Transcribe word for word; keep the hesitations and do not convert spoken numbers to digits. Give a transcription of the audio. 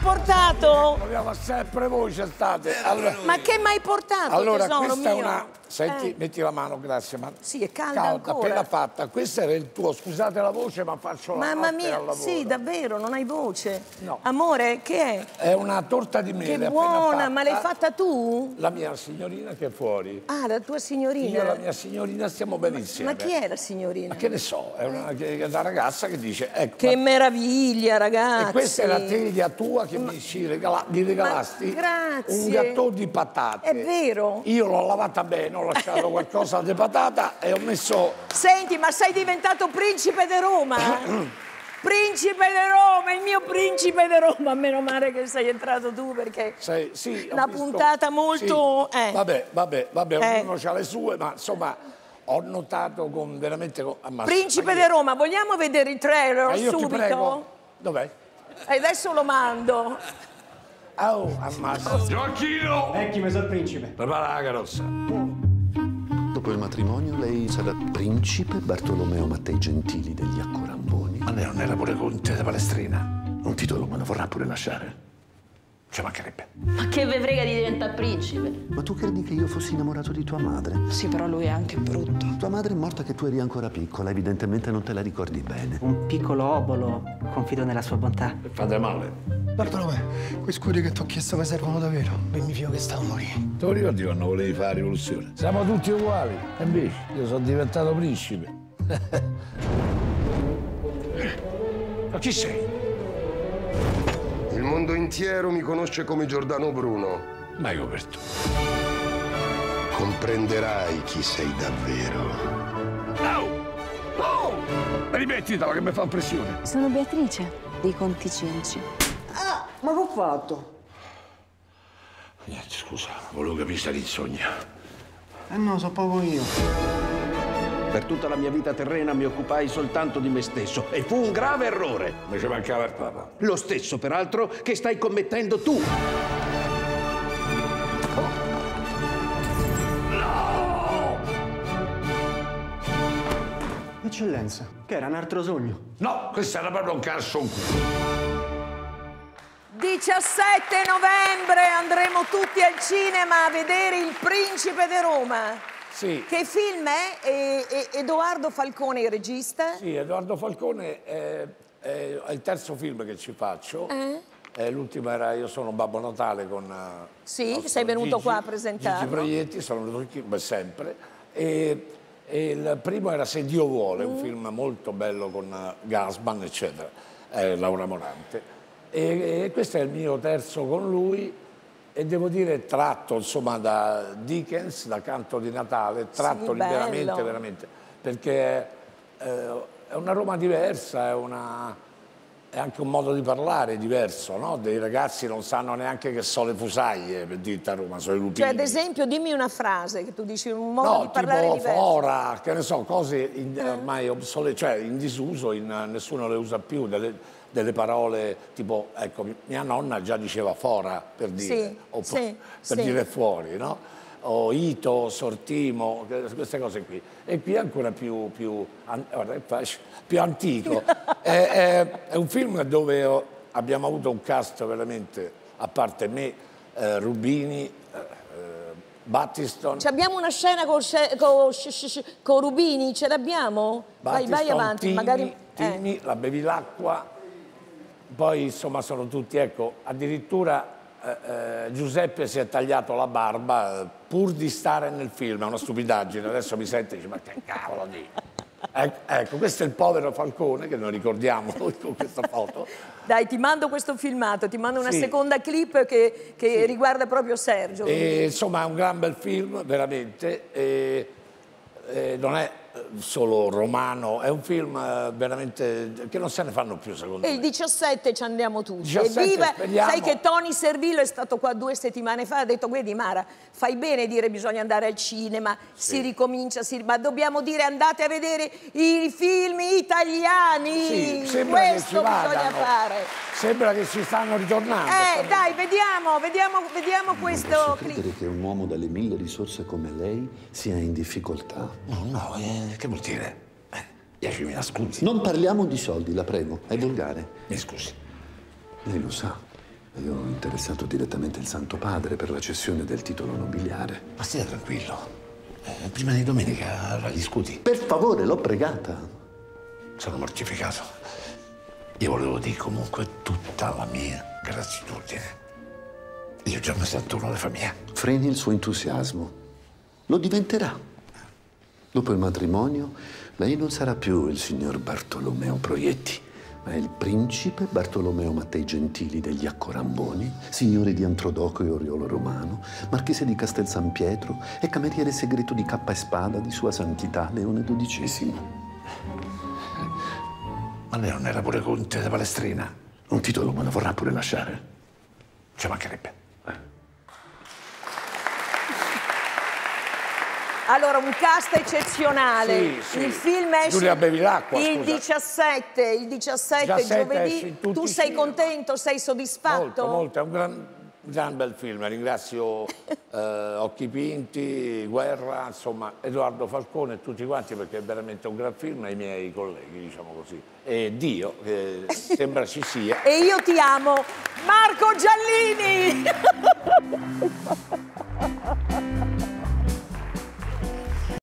portato? Proviamo sempre voi, c'è state. Allora, ma che mi hai portato, allora, tesoro questa mio? è una... Senti, eh. metti la mano, grazie. Ma... Sì, è calda, calda ancora. appena fatta. Questo era il tuo, scusate la voce, ma faccio la Mamma notte mia, al lavoro. sì, davvero, non hai voce. No. Amore, che è? È una torta di mele. Che buona, ma l'hai fatta tu? La mia signorina che è fuori. Ah, la tua signorina? Io e la mia signorina stiamo benissimo. Ma chi è la signorina? Ma che ne so, è una, che, è una ragazza che dice... Ecco, che ma... meraviglia, ragazzi. E questa è la teglia tua che ma... mi ci regala... gli regalasti? Grazie. Un gattò di patate. È vero. Io l'ho lavata bene, ho lasciato qualcosa di patata e ho messo... Senti, ma sei diventato principe di Roma? Principe di Roma, il mio principe di Roma. Meno male che sei entrato tu, perché sei, sì, una visto, puntata molto... Sì. Eh. Vabbè, vabbè, vabbè, eh. ognuno ha le sue, ma insomma ho notato con veramente... Con... Ah, Principe di Roma, vogliamo vedere il trailer ma io subito? Ti prego. Dov'è? E adesso lo mando. Oh, ammazza. Gioacchino! Eccomi, sono il principe. Prepara la carrozza. Dopo il matrimonio lei sarà principe Bartolomeo Mattei Gentili degli Accoramboni. Ma lei non era pure conte di Palestrina? Un titolo me lo vorrà pure lasciare. Ci mancherebbe. Ma che ve frega di diventare principe? Ma tu credi che io fossi innamorato di tua madre? Sì, però lui è anche brutto. Tua madre è morta che tu eri ancora piccola, evidentemente non te la ricordi bene. Un piccolo obolo, confido nella sua bontà. Fate male. Bartolomeo, quei scudi che ti ho chiesto mi servono davvero. E mi fio che stavo a morire. Te lo ricordi quando volevi fare la rivoluzione? Siamo tutti uguali. E invece io sono diventato principe. Ma chi sei? Il mondo intero mi conosce come Giordano Bruno. Mai coperto. Comprenderai chi sei davvero. No! No! Rimettitela che mi fa pressione. Sono Beatrice, dei Conti Cinci. Ah, ma che ho fatto? Niente, scusa, volevo capire se eri in sogno. Eh no, so proprio io. Per tutta la mia vita terrena mi occupai soltanto di me stesso e fu un grave errore. Mi ci mancava il Papa. Lo stesso, peraltro, che stai commettendo tu. Eccellenza, che era un altro sogno? No, questo era proprio un calcio un culo. diciassette novembre andremo tutti al cinema a vedere Il Principe di Roma. Sì. Che film è? E, e, Edoardo Falcone, il regista? Sì, Edoardo Falcone è, è, è il terzo film che ci faccio. Eh? Eh, l'ultimo era Io sono Babbo Natale con... Uh, sì, sei venuto Gigi, qua a presentarlo. Gigi Proietti, sono venuto qui, beh, sempre. E, e il primo era Se Dio vuole, mm. un film molto bello con uh, Gassman, eccetera, eh, Laura Morante. E, e questo è il mio terzo con lui. E devo dire tratto insomma da Dickens, da Canto di Natale, tratto sì, liberamente, bello. veramente, perché eh, è una Roma diversa, è, una, è anche un modo di parlare diverso, no? Dei ragazzi non sanno neanche che sono le fusaglie, per dirti a Roma, sono i lupini. Cioè, ad esempio, dimmi una frase che tu dici, un modo no, di parlare tipo diverso. fora, che ne so, cose in, eh. ormai obsolete, cioè in disuso, in, nessuno le usa più, delle, delle parole tipo, ecco, mia nonna già diceva fora per dire, sì, o sì, per sì. dire fuori, no? O ito, sortimo, queste cose qui. E qui è ancora più, più, guarda, più antico. è, è, è un film dove ho, abbiamo avuto un cast veramente, a parte me, eh, Rubini, eh, Battiston. Ci abbiamo una scena con, con, con Rubini, ce l'abbiamo? Vai, vai avanti, Tini, magari... Tini, eh. la Bevilacqua. Poi insomma sono tutti, ecco, addirittura eh, eh, Giuseppe si è tagliato la barba eh, pur di stare nel film, è una stupidaggine, adesso mi sente e dice ma che cavolo di... Ecco, ecco, questo è il povero Falcone che noi ricordiamo con questa foto. Dai, ti mando questo filmato, ti mando una sì. seconda clip che, che sì. riguarda proprio Sergio. E, insomma è un gran bel film, veramente, e, e non è solo romano, è un film veramente che non se ne fanno più secondo e me. E il diciassette ci andiamo tutti. diciassette, Evviva! speriamo. Sai che Tony Servillo è stato qua due settimane fa, ha detto guardi Mara, fai bene a dire bisogna andare al cinema, sì. si ricomincia, si... ma dobbiamo dire andate a vedere i film italiani, sì, questo bisogna fare. Sembra che ci stanno ritornando. Eh dai, vediamo, vediamo, vediamo questo non posso credere che un uomo dalle mille risorse come lei sia in difficoltà. No, no, eh, che vuol dire? Eh, diecimila scusi. Non parliamo di soldi, la prego, è volgare. Mi scusi. Lei lo sa, Io ho interessato direttamente il Santo Padre per la cessione del titolo nobiliare. Ma stia tranquillo. Eh, prima di domenica la discuti. Per favore, l'ho pregata. Sono mortificato. Io volevo dire comunque tutta la mia gratitudine. Io già mi sento uno della famiglia. Freni il suo entusiasmo. Lo diventerà. Dopo il matrimonio, lei non sarà più il signor Bartolomeo Proietti, ma il principe Bartolomeo Mattei Gentili degli Accoramboni, signore di Antrodoco e Oriolo Romano, marchese di Castel San Pietro e cameriere segreto di Cappa e Spada di Sua Santità Leone dodicesimo. Ma lei non era pure conte di Palestrina? Un titolo me lo vorrà pure lasciare. Ci mancherebbe. Allora, un cast eccezionale. Sì, sì. Il film esce Giulia Bevilacqua, il scusa. diciassette, il diciassette, diciassette giovedì. esce in tutti Tu i sei cinema. contento? Sei soddisfatto? Molto, molto. È un gran, gran bel film. Ringrazio eh, Occhi Pinti, Guerra, insomma, Edoardo Falcone e tutti quanti perché è veramente un gran film e i miei colleghi, diciamo così. E Dio, che sembra ci sia. E io ti amo, Marco Giallini!